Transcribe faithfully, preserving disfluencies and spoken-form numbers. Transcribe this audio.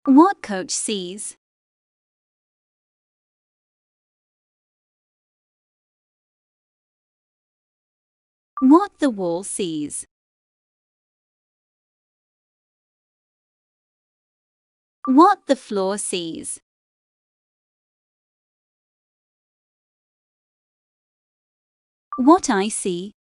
What coach sees. What the wall sees. What the floor sees. What I see.